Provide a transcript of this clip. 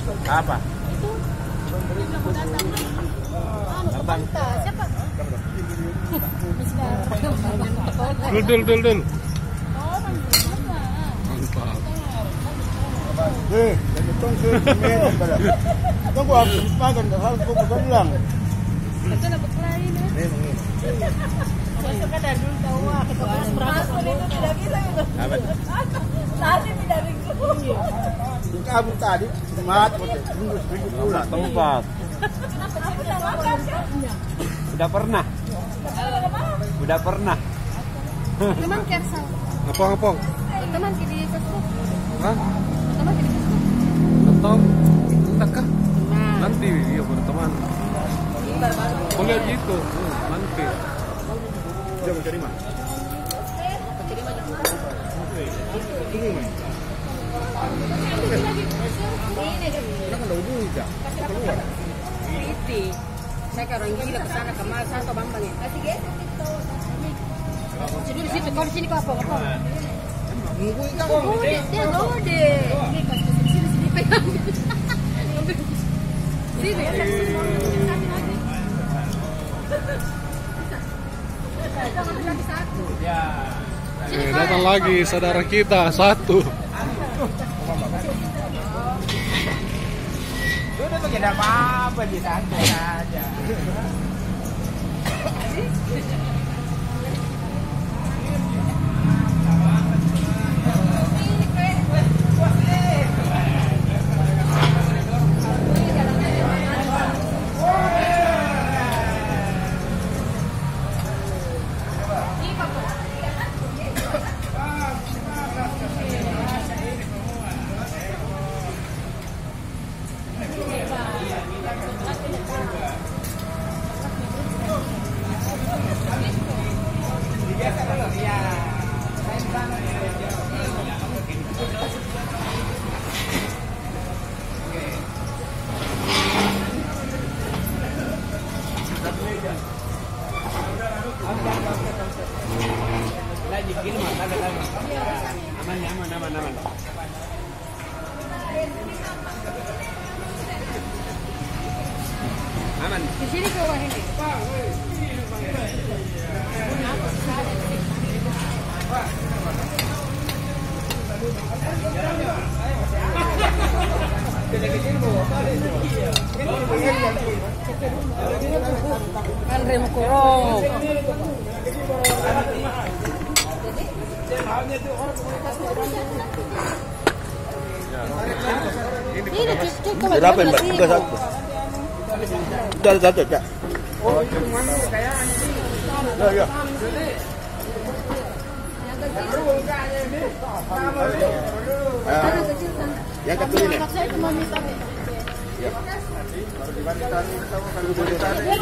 Apa? Siapa? Dul. Oh, Mantap. Tunggu habis makan, harus bukan lang. itu dapat lain ya. Masuk ada dulu tahu kita harus berapa itu tidak bisa itu. Apa? Tadi tidak bisa. Kamu tadi semangat pulang. Tempat. Udah pernah. Teman kersang. Ngapong. Teman di Facebook. Hah? Teman di Facebook. Atau entah kah? Nanti dia berteman. Boleh gitu. Nanti. Dia mau cari mana? Saya ke orang gila ke sana ke Mal Santo Bambang ya. Jadi di situ, kalau di sini kau apa? Oh, dia bawa deh. Ini sini pegang. Sini ya. Datang lagi saudara kita satu. Udah tuh tidak apa-apa di santai aja. Aman. Aman. Di sini ke bawah ini. Kan rem kurang. Ini cukup. Berapa Mbak? Juga satu. Udah satu, Cak. Ya. Yang kecil ini. Saya cuma minta.